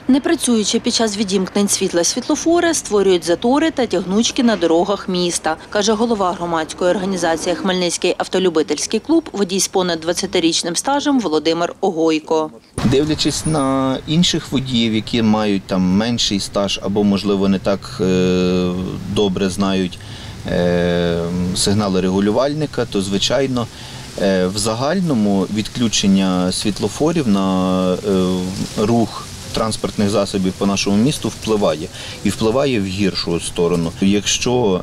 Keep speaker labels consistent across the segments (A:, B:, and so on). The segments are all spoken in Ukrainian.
A: Не працюючи під час відімкнень світла світлофори, створюють затори та тягнучки на дорогах міста, каже голова громадської організації «Хмельницький автолюбительський клуб», водій з понад 20-річним стажем Володимир Огойко.
B: Дивлячись на інших водіїв, які мають там менший стаж або, можливо, не так добре знають сигнали регулювальника, то, звичайно, в загальному відключення світлофорів на рух транспортних засобів по нашому місту впливає. І впливає в гіршу сторону. Якщо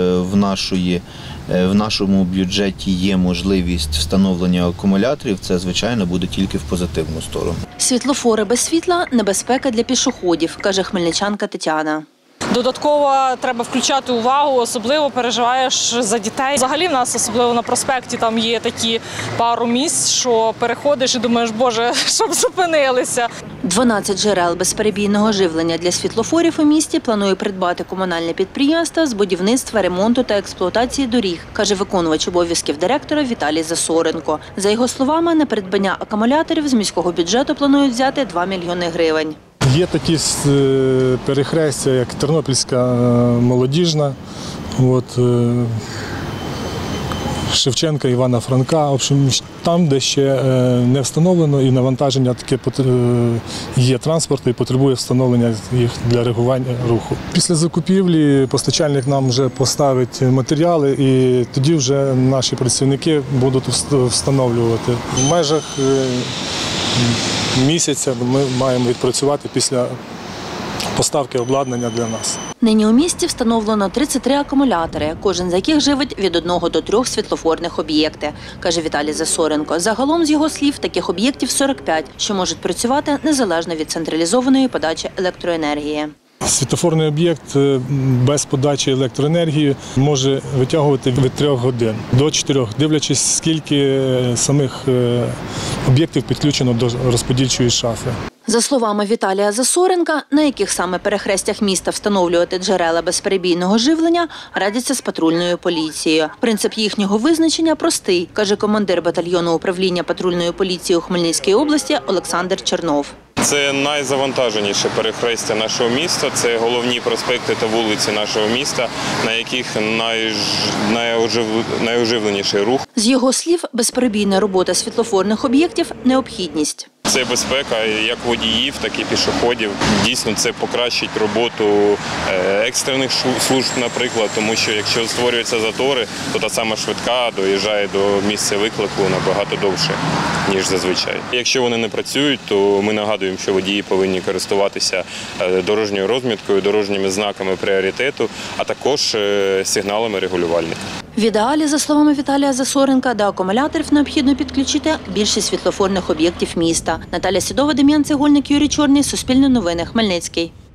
B: в нашому бюджеті є можливість встановлення акумуляторів, це, звичайно, буде тільки в позитивну сторону.
A: Світлофори без світла – небезпека для пішоходів, каже хмельничанка Тетяна.
C: Додатково треба включати увагу, особливо переживаєш за дітей. Взагалі в нас, особливо на проспекті, там є такі пару місць, що переходиш і думаєш, боже, щоб зупинилися.
A: 12 джерел безперебійного живлення для світлофорів у місті планує придбати комунальне підприємство з будівництва, ремонту та експлуатації доріг, каже виконувач обов'язків директора Віталій Засоренко. За його словами, на придбання акумуляторів з міського бюджету планують взяти 2 мільйони гривень.
D: Є такі перехрестя, як Тернопільська молодіжна, Шевченка, Івана Франка. В общем, там, де ще не встановлено і навантаження таке є транспорту і потребує встановлення їх для реагування руху. Після закупівлі постачальник нам вже поставить матеріали і тоді вже наші працівники будуть встановлювати. В межах місяця ми маємо відпрацювати після поставки обладнання для нас.
A: Нині у місті встановлено 33 акумулятори, кожен з яких живить від 1 до 3 світлофорних об'єкти, каже Віталій Засоренко. Загалом, з його слів, таких об'єктів 45, що можуть працювати незалежно від централізованої подачі електроенергії.
D: Світлофорний об'єкт без подачі електроенергії може витягувати від 3 годин до 4, дивлячись, скільки самих об'єктів підключено до розподільчої шафи.
A: За словами Віталія Засоренка, на яких саме перехрестях міста встановлювати джерела безперебійного живлення, радяться з патрульною поліцією. Принцип їхнього визначення простий, каже командир батальйону управління патрульної поліції у Хмельницькій області Олександр Чернов.
E: Це найзавантаженіше перехрестя нашого міста, це головні проспекти та вулиці нашого міста, на яких найоживленіший рух.
A: З його слів, безперебійна робота світлофорних об'єктів – необхідність.
E: Це безпека як водіїв, так і пішоходів. Дійсно, це покращить роботу екстрених служб, наприклад, тому що якщо створюються затори, то та сама швидка доїжджає до місця виклику набагато довше, ніж зазвичай. Якщо вони не працюють, то ми нагадуємо, що водії повинні користуватися дорожньою розміткою, дорожніми знаками пріоритету, а також сигналами регулювальника.
A: В ідеалі, за словами Віталія Засоренка, до акумуляторів необхідно підключити більшість світлофорних об'єктів міста. Наталя Сідова, Дем'ян Цегольник, Юрій Чорний, Суспільне новини, Хмельницький.